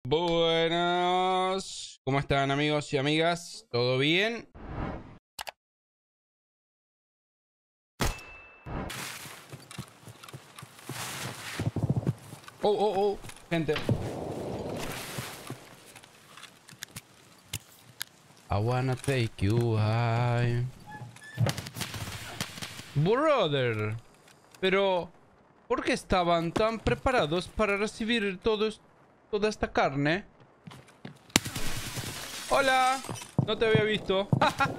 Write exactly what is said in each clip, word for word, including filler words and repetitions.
Buenas, ¿cómo están amigos y amigas? ¿Todo bien? Oh, oh, oh, gente. I wanna take you high. Brother, pero ¿por qué estaban tan preparados para recibir todos, toda esta carne? Hola, no te había visto.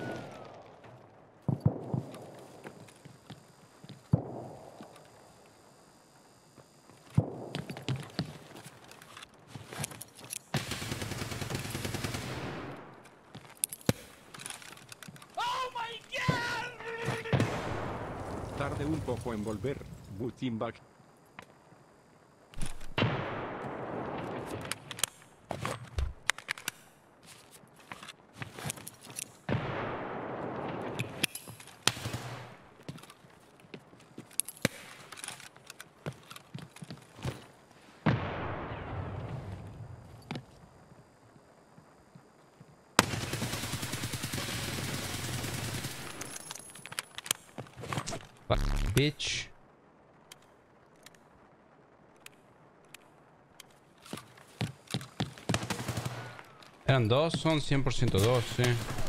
Tarde un poco en volver, Butimbak. Bitch. Eran dos, son cien por ciento dos, sí.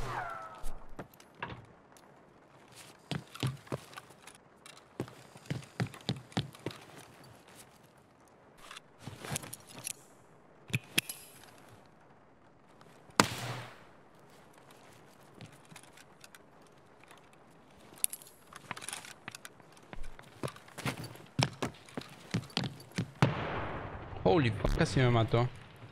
Holy fuck, casi me mató.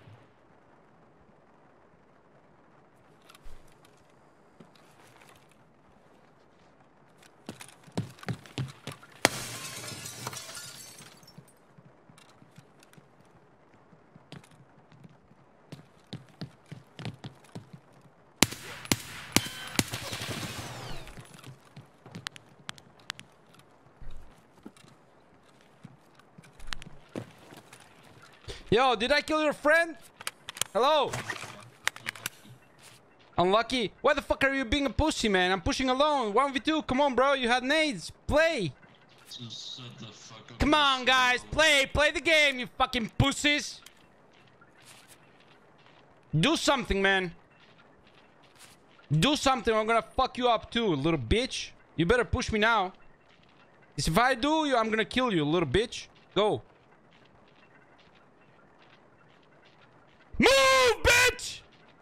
Yo, did I kill your friend? Hello? Unlucky? Why the fuck are you being a pussy, man? I'm pushing alone. one v two. Come on, bro. You had nades. Play. So shut the fuck up. Come on, guys. Play. Play the game, you fucking pussies. Do something, man. Do something. I'm gonna fuck you up too, little bitch. You better push me now. Because if I do, you, I'm gonna kill you, little bitch. Go. Move, bitch!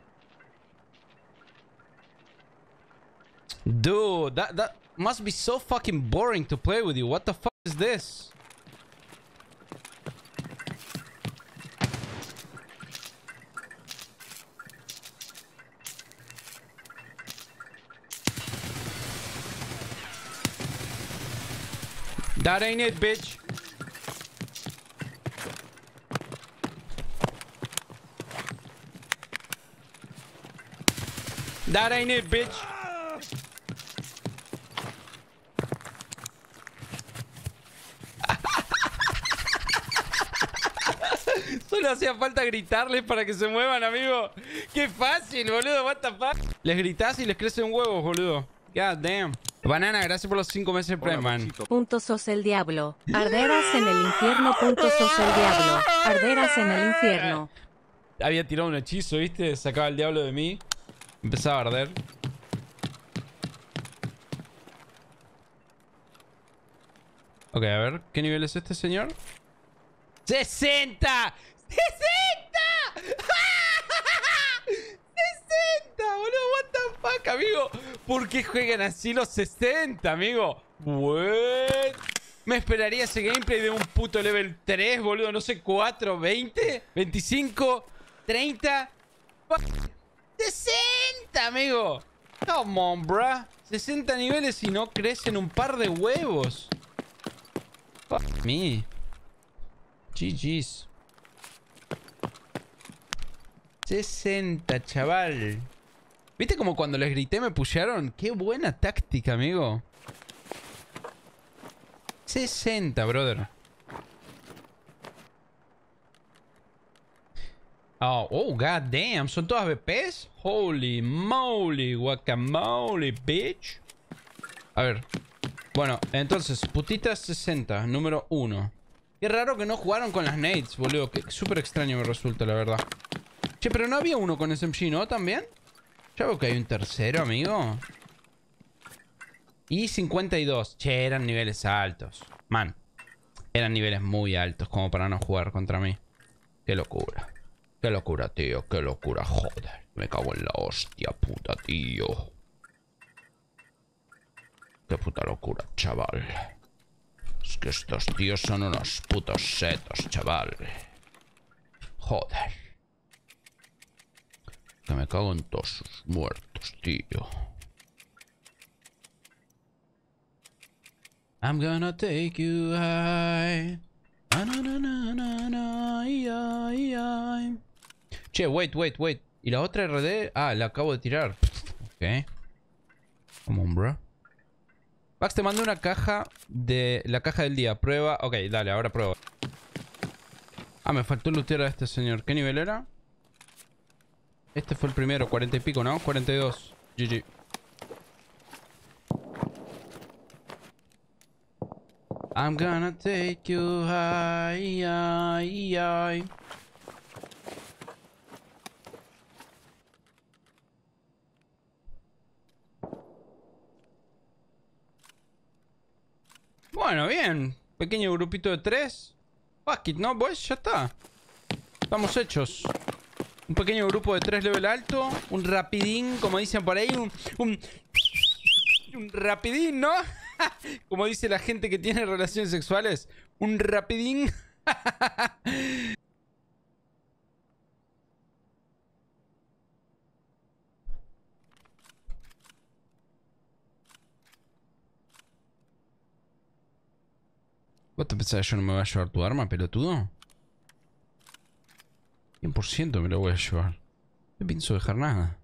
Dude, that, that must be so fucking boring to play with you. What the fuck is this? That ain't it, bitch. That ain't it, bitch. Solo hacía falta gritarles para que se muevan, amigo. Qué fácil, boludo. What the fuck. Les gritás y les crece un huevo, boludo. God damn. Banana, gracias por los cinco meses de Prime, man. Punto sos el diablo. Arderas en el infierno. Punto sos el diablo. Arderas en el infierno. Había tirado un hechizo, ¿viste? Sacaba el diablo de mí. Empezaba a arder. Ok, a ver. ¿Qué nivel es este, señor? ¡sesenta! ¡sesenta! ¡sesenta, boludo! What the fuck, amigo. ¿Por qué juegan así los sesenta, amigo? What? Me esperaría ese gameplay de un puto level tres, boludo. No sé, cuatro, veinte, veinticinco, treinta. sesenta, amigo. Come on, bruh. sesenta niveles y no crecen un par de huevos. Fuck me. G G's. sesenta, chaval. ¿Viste como cuando les grité me pushearon? Qué buena táctica, amigo. sesenta, brother. Oh, oh, god damn. ¿Son todas B Ps? Holy moly, guacamole, bitch. A ver. Bueno, entonces, putitas sesenta, número uno. Qué raro que no jugaron con las nades, boludo. Que súper extraño me resulta, la verdad. Che, pero no había uno con S M G, ¿no? ¿También? Ya veo que hay un tercero, amigo. Y cincuenta y dos. Che, eran niveles altos. Man. Eran niveles muy altos como para no jugar contra mí. Qué locura. Qué locura, tío. Qué locura, joder. Me cago en la hostia, puta, tío. Qué puta locura, chaval. Es que estos tíos son unos putos setos, chaval. Joder. Que me cago en todos sus muertos, tío. I'm gonna take you high. Na, na, na, na, na, na, ay, ay, ay. Che, wait, wait, wait. ¿Y la otra R D? Ah, la acabo de tirar. Ok. Come on, bro. Pax, te mando una caja de... La caja del día. Prueba... Ok, dale, ahora prueba. Ah, me faltó lootear a este señor. ¿Qué nivel era? Este fue el primero. cuarenta y pico, ¿no? cuarenta y dos. G G. I'm gonna take you high, high, high. Bueno, bien. Pequeño grupito de tres. Fuck it, ¿no, boys? Ya está. Estamos hechos. Un pequeño grupo de tres level alto. Un rapidín, como dicen por ahí. Un, un, un rapidín, ¿no? Como dice la gente que tiene relaciones sexuales. Un rapidín. ¿Vos te pensás que yo no me voy a llevar tu arma, pelotudo? cien por ciento me lo voy a llevar. No pienso dejar nada.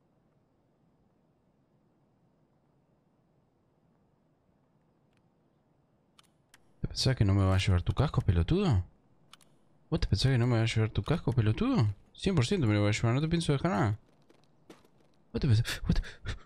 ¿Te pensás que no me va a llevar tu casco, pelotudo? ¿Vos te pensás que no me va a llevar tu casco, pelotudo? cien por ciento me lo voy a llevar, no te pienso dejar nada. ¿Vos te pensás? ¿Vos te...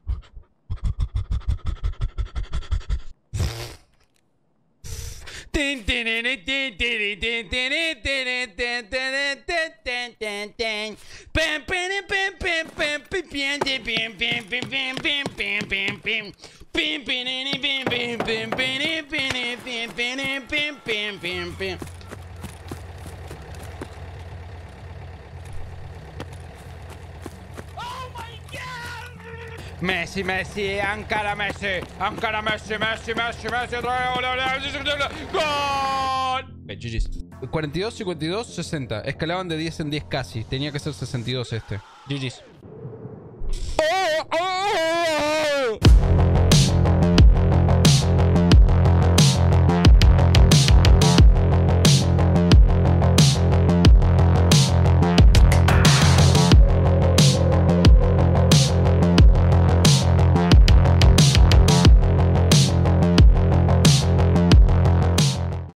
Messi, Messi, Ankara Messi, Ankara Messi, Messi, Messi, Messi, ¡gol! G G's. cuarenta y dos, cincuenta y dos, sesenta. Escalaban de diez en diez casi. Tenía que ser sesenta y dos este. G G's. ¡Oh, oh, oh!